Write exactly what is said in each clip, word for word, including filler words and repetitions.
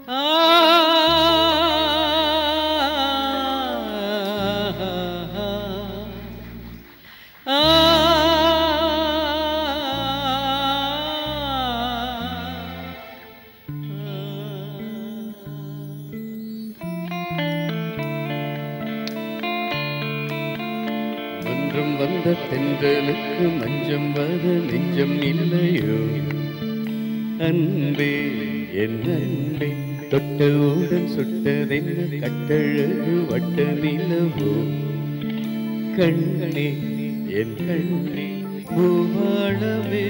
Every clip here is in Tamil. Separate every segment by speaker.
Speaker 1: மன்றம் வந்த தென்றலுக்கு மஞ்சம் வர நெஞ்சம் இல்லையோ அன்பே என் அன்பே தொட்டவுடன் சுட்டதென்ன கட்டழகு வட்ட நிலவோ கண்ணே என் கண்ணே பூவாழவே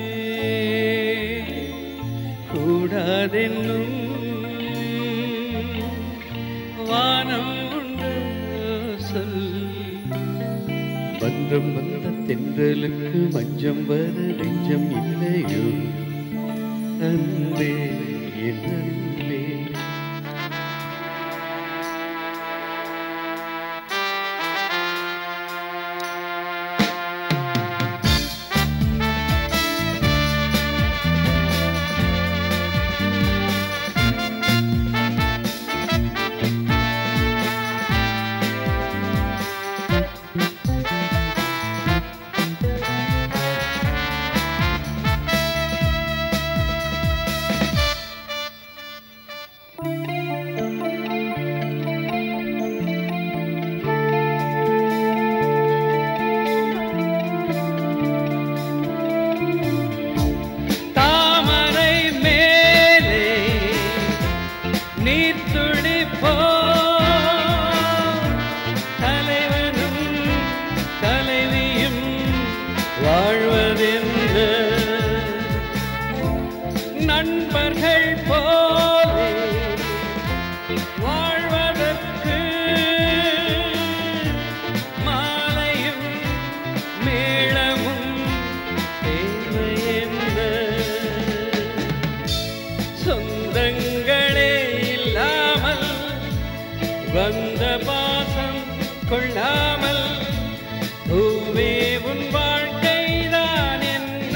Speaker 1: கூடாதென்னும் வானம் உண்டு சொல் மன்றம் வந்த தென்றலுக்கு மஞ்சம் வர நெஞ்சம் இல்லையோ அன்பே என் அன்பே நண்பர்கள் போலே வாழ்வதற்கு மாலையும் மேளமும் தேவை என்ற சொந்தங்களே இல்லாமல் வந்த பாசம் கொள்ளாமல் பூவே உன் வாழ்க்கைதான் என்ன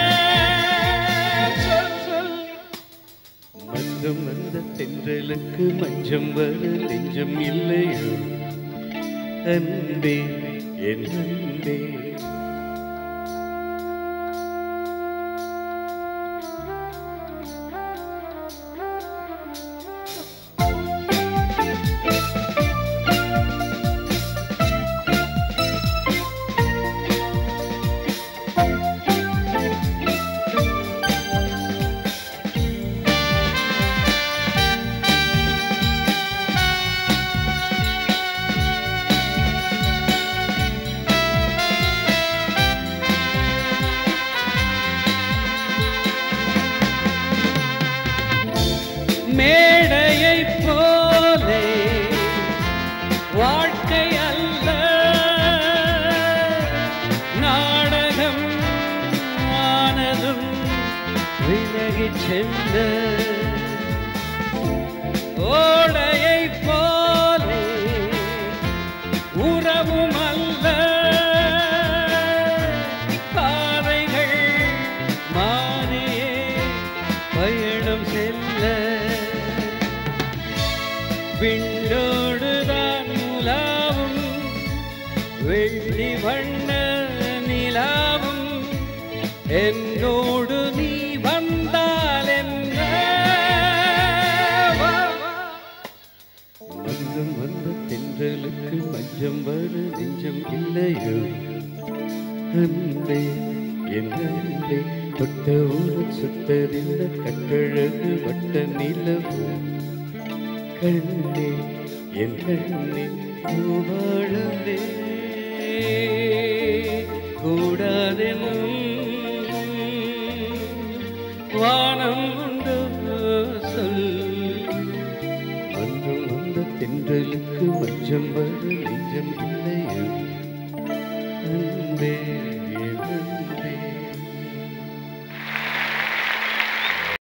Speaker 1: சொல் சொல் மன்றம் வந்த தென்றலுக்கு மஞ்சம் வர நெஞ்சம் இல்லையோ அன்பே என் அன்பே மேடையை போலே வாழ்க்கை அல்ல நாடகம் ஆனதும் விலகி சென்ற ஓடையை போலே உறவும் அல்ல பாதைகள் மாறியே பயணம் செல்ல விண்டோடுதான் முலாவும் வெள்ளி வண்ண நிலாவும் என்னோடு நீ வந்தால் என்ன மன்றம் வந்த தென்றலுக்கு மஞ்சம் வர நெஞ்சம் இல்லையோ அன்பே என் அன்பே தொட்ட ஊர் சுட்டதில்ல கட்டழகு வட்ட நிலவோ கண்ணே என் கண்ணே பூவாழவே கூடாதென்னும் வானம் உண்டு சொல் மன்றம் வந்த தென்றலுக்கு மஞ்சம் வர நெஞ்சம் இல்லை